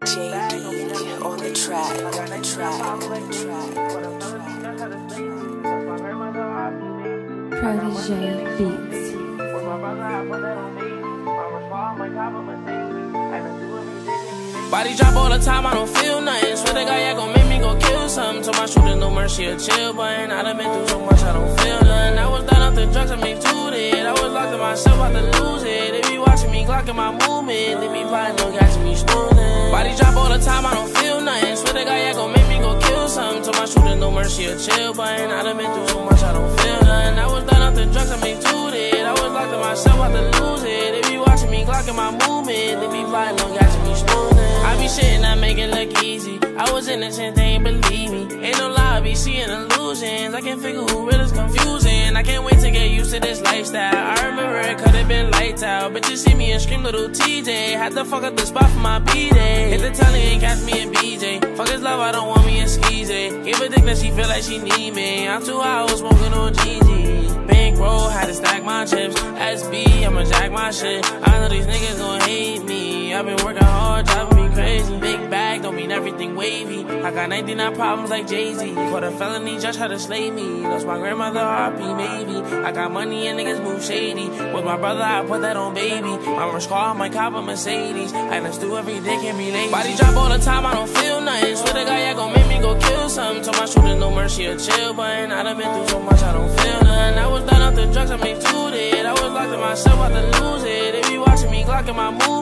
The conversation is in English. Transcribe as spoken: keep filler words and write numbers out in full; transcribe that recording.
J D on the track, on the track, on the track. Protege Beats. Body drop all the time, I don't feel nothing. Swear the guy yeah gon' make me go kill something. Told my shooter no mercy, a chill button. I done been through so much, I don't feel nothing. I was done off the drugs, I made two it. I was locked in myself, about to lose it. They be watching me, clocking my movement. They be plotting, no catching me snoozing. Body drop all the time, I don't feel nothing. Swear the guy yeah gon' make me go kill something. Told my shooter no mercy, a chill button. I done been through so much, I don't feel nothing. I was done off the drugs, I made two it. I was locked in myself, about to lose it. They be watching me, clocking my movement. They be plotting, no catching me snoozing. I be shitting, I make it look easy. I was innocent, they ain't believe me. Ain't no lie, I be seeing illusions. I can't figure who real is confusing. I can't wait to get used to this lifestyle. I remember it could've been lights out. Bitches see me and scream little T J. Had to fuck up the spot for my B-Day. Hit the telly and catch me in B J. Fuck his love, I don't want me in Skeezy. Give a dick that she feel like she need me. I'm too high, I was smoking on G G. Bankroll, had to stack my chips. S B, I'ma jack my shit. I know these niggas gon' hate me. I've been working hard, driving me crazy. Big bag, don't mean everything wavy. I got ninety-nine problems like Jay-Z. Caught a felony, just tried to slay me. Lost my grandmother, R P maybe. I got money and niggas move shady. With my brother, I put that on baby. I'm a scar, I might cop a Mercedes. I done do every day, can't be lazy. Body drop all the time, I don't feel nothing. Swear the guy yeah gon' make me go kill something. Told my shooter no mercy, a chill button. I done been through so much, I don't feel nothing. I was done off the drugs, I made two it. I was locked in myself, about to lose it. They be watching me, clocking my moves.